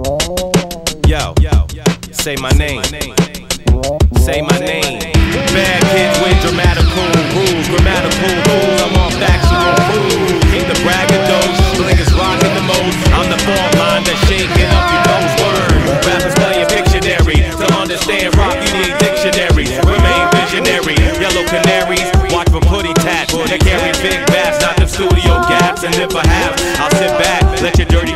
Yo, say my name. Say my name. Bad kids with dramatical rules, grammatical rules. I'm on factual rules. The braggadocious, bling is rocking the most. I'm the fault line that's shaking up your nose words. Rappers playing Pictionary. To understand rock, you need dictionaries. Remain visionary. Yellow canaries, watch for putty tats. They carry big bats, not them studio gaps. And if I have, I'll sit back, let your dirty